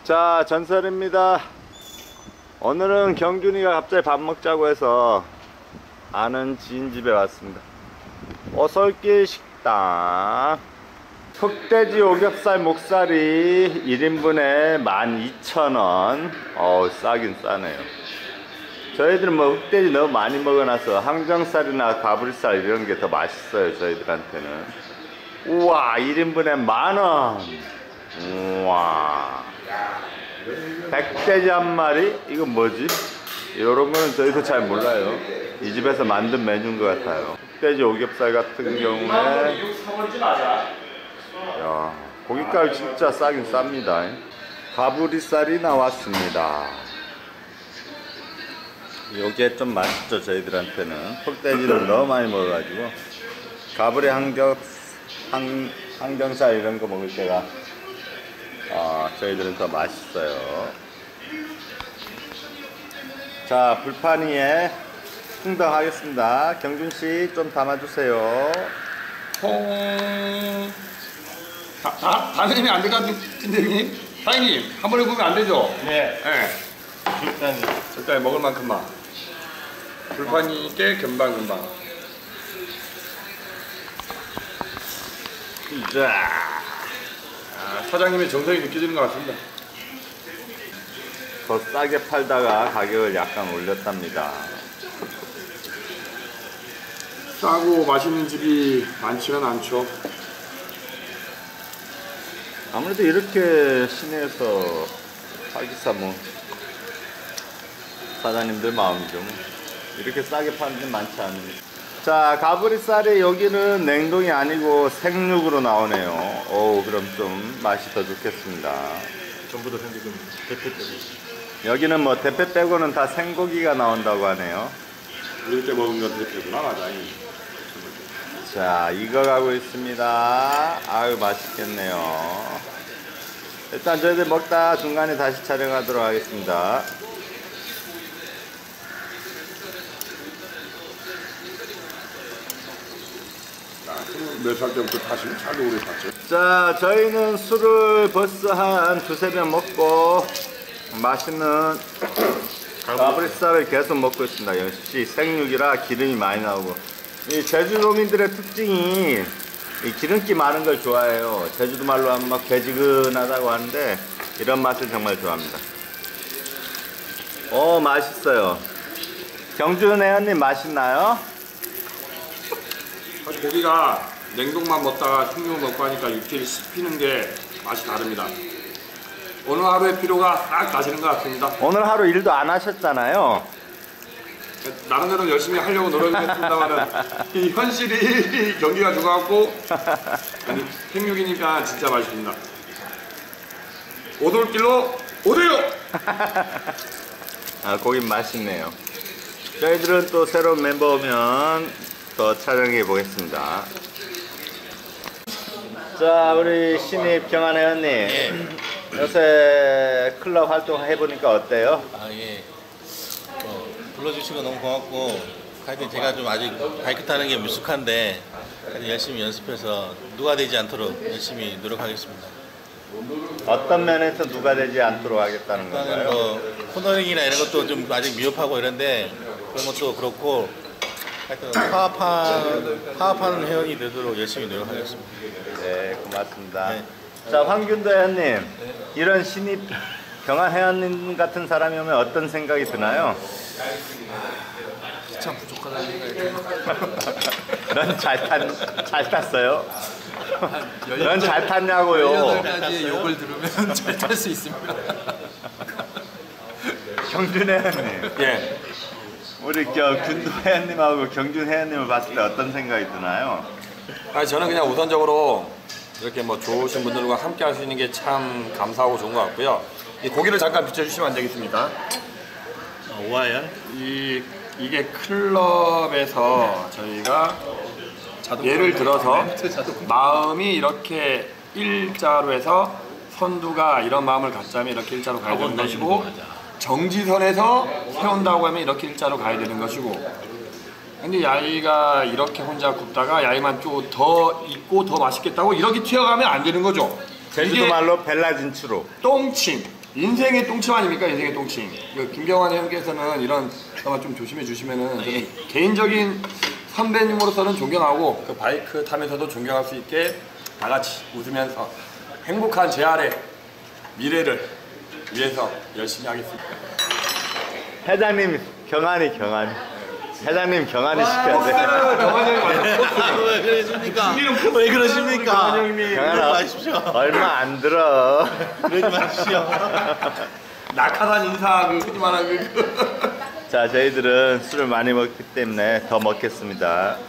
자, 전설입니다. 오늘은 경준이가 갑자기 밥 먹자고 해서 아는 지인 집에 왔습니다. 오솔길 식당. 흑돼지 오겹살 목살이 1인분에 12,000원. 어우, 싸긴 싸네요. 저희들은 뭐 흑돼지 너무 많이 먹어놔서 항정살이나 가브리살 이런 게 더 맛있어요, 저희들한테는. 우와, 1인분에 10,000원. 우와, 백돼지 한 마리? 이건 뭐지? 이런 거는 저희도 잘 몰라요. 이 집에서 만든 메뉴인 것 같아요. 흑돼지 오겹살 같은 경우에, 야, 고깃값이 진짜 싸긴 쌉니다. 가브리살이 나왔습니다. 요게 좀 맛있죠, 저희들한테는. 흑돼지를 너무 많이 먹어가지고 가브리 항정살 이런 거 먹을 때가 저희들은 더 맛있어요. 자, 불판 위에 흥덩하겠습니다. 경준씨 좀 담아주세요. 다 내면 안 될 것 같은데, 형님? 사장님, 한 번에 구우면 안 되죠? 네. 네. 적당히 먹을 만큼만. 불판이 꽤 금방금방. 자, 사장님의 정성이 느껴지는 것 같습니다. 더 싸게 팔다가 가격을 약간 올렸답니다. 싸고 맛있는 집이 많지는 않죠. 아무래도 이렇게 시내에서 사기사 뭐 사장님들 마음이죠. 뭐. 이렇게 싸게 파는 데 많지 않으니까. 자, 가브리살이 여기는 냉동이 아니고 생육으로 나오네요. 오, 그럼 좀 맛이 더 좋겠습니다. 전부 다 생기금 대패 빼고. 여기는 뭐 대패 빼고는 다 생고기가 나온다고 하네요. 우리 때 먹은 건 대패구나, 맞아. 자, 익어가고 있습니다. 아유, 맛있겠네요. 일단 저희들 먹다 중간에 다시 촬영하도록 하겠습니다. 몇 살 때부터 타시면 잘 오래 탔죠. 자, 저희는 술을 벌써 한 두세 병 먹고 맛있는 가브리살을 계속 먹고 있습니다. 역시 생육이라 기름이 많이 나오고. 이 제주도민들의 특징이 이 기름기 많은 걸 좋아해요. 제주도 말로 하면 막 개지근하다고 하는데 이런 맛을 정말 좋아합니다. 오, 맛있어요. 경준 회원님 맛있나요? 사실 고기가 냉동만 먹다가 생육을 먹고 하니까 육질이 씹히는 게 맛이 다릅니다. 오늘 하루의 피로가 싹 가시는 것 같습니다. 오늘 하루 일도 안 하셨잖아요. 나름대로 열심히 하려고 노력했습니다만은 이 현실이 경기가 죽어갖고 생육이니까 진짜 맛있습니다. 오돌길로 오세요! 아, 고기 맛있네요. 저희들은 또 새로운 멤버 오면 더 촬영해 보겠습니다. 자, 우리 신입 경한 회원님. 예. 요새 클럽 활동 해보니까 어때요? 아, 예. 불러주시고 너무 고맙고, 하여튼 제가 좀 아직 바이크 타는 게 미숙한데, 열심히 연습해서 누가 되지 않도록 열심히 노력하겠습니다. 어떤 면에서 누가 되지 않도록 하겠다는 일단은 건가요? 뭐, 코너링이나 이런 것도 좀 아직 미흡하고 이런데, 그런 것도 그렇고, 하여튼 파업하는 회원이 되도록 열심히 노력하겠습니다. 네, 고맙습니다. 네. 자, 황균도 회원님. 이런 신입 경한 회원님 같은 사람이 오면 어떤 생각이 드나요? 참 부족하다는 생각이 넌 잘 탔어요? 넌 잘 탔냐고요? 18가지의 욕을 들으면 잘 탈 수 있습니다. 경준 회원님. 예. 우리 균도 회원님하고 경준 회원님을 봤을 때 어떤 생각이 드나요? 저는 그냥 우선적으로 이렇게 뭐 좋으신 분들과 함께 할 수 있는 게 참 감사하고 좋은 것 같고요. 이 고기를 잠깐 비춰주시면 안 되겠습니까? 오하연? 이게 클럽에서 저희가 예를 들어서 마음이 이렇게 일자로 해서 선두가 이런 마음을 갖자면 이렇게 일자로 가야 되는 것이고, 정지선에서 세운다고 하면 이렇게 일자로 가야 되는 것이고, 근데 야이가 이렇게 혼자 굽다가 야이만 좀 더 익고 더 맛있겠다고 이렇게 튀어가면 안 되는 거죠. 제주도 말로 벨라진추로. 똥침. 인생의 똥침 아닙니까? 인생의 똥침. 그 김경환 형께서는 이런 것만 좀 조심해 주시면은 저는 개인적인 선배님으로서는 존경하고 그 바이크 타면서도 존경할 수 있게 다 같이 웃으면서 행복한 제 아래 미래를 위해서 열심히 하겠습니다. 회장님 경환이. 회장님 경환이 시켜야 돼. 경환이 형이 맞았어. 왜 그러십니까? 왜 그러십니까? 그러지 경환아 마십시오. 얼마 안 들어. 그러지 마십시오. 낙하산 인사 그 크기만한 그. 자 저희들은 술을 많이 먹기 때문에 더 먹겠습니다.